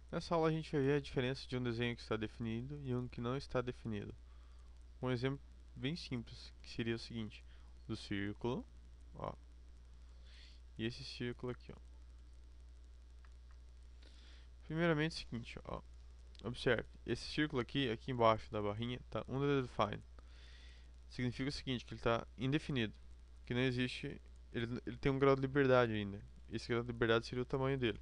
Nessa aula a gente vai ver a diferença de um desenho que está definido e um que não está definido. Um exemplo bem simples, que seria o seguinte, do círculo, ó, e esse círculo aqui, ó. Primeiramente é o seguinte, ó, observe, esse círculo aqui, aqui embaixo da barrinha, tá undefined. Significa o seguinte, que ele está indefinido, que não existe, ele tem um grau de liberdade ainda. Esse grau de liberdade seria o tamanho dele.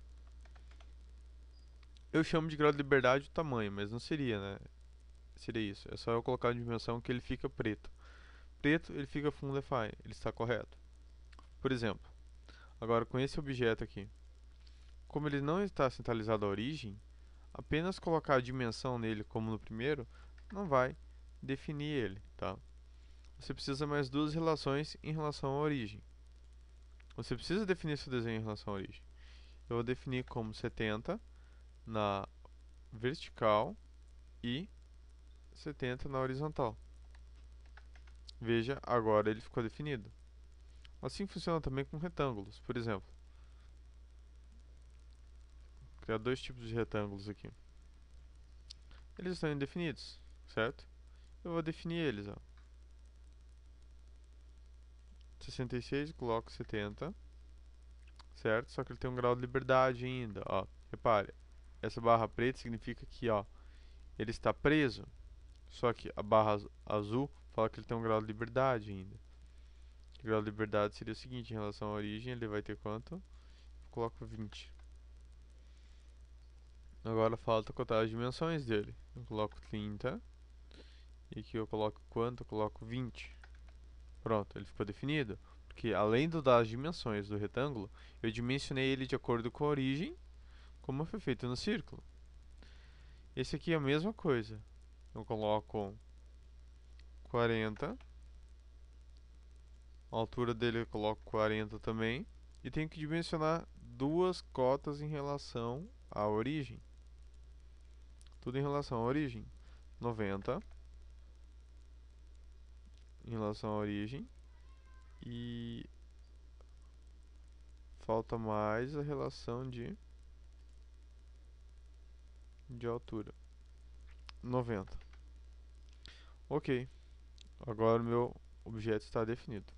Eu chamo de grau de liberdade o tamanho, mas não seria, né? Seria isso. É só eu colocar a dimensão que ele fica preto. Preto, ele fica full define, ele está correto. Por exemplo, agora com esse objeto aqui, como ele não está centralizado à origem, apenas colocar a dimensão nele como no primeiro não vai definir ele, tá? Você precisa mais duas relações em relação à origem. Você precisa definir seu desenho em relação à origem. Eu vou definir como 70 na vertical e 70 na horizontal. Veja, agora ele ficou definido. Assim funciona também com retângulos. Por exemplo, criar dois tipos de retângulos aqui. Eles estão indefinidos, certo? Eu vou definir eles, ó. 66, coloco 70, certo? Só que ele tem um grau de liberdade ainda, ó. Repare, essa barra preta significa que, ó, ele está preso. Só que a barra azul fala que ele tem um grau de liberdade ainda. O grau de liberdade seria o seguinte, em relação à origem, ele vai ter quanto? Eu coloco 20. Agora falta contar as dimensões dele. Eu coloco 30. E aqui eu coloco quanto? Eu coloco 20. Pronto, ele ficou definido. Porque além das dimensões do retângulo, eu dimensionei ele de acordo com a origem, como foi feito no círculo. Esse aqui é a mesma coisa. Eu coloco 40. A altura dele eu coloco 40 também. E tenho que dimensionar duas cotas em relação à origem. Tudo em relação à origem. 90 em relação à origem. E falta mais a relação de altura. 90. Ok, agora o meu objeto está definido.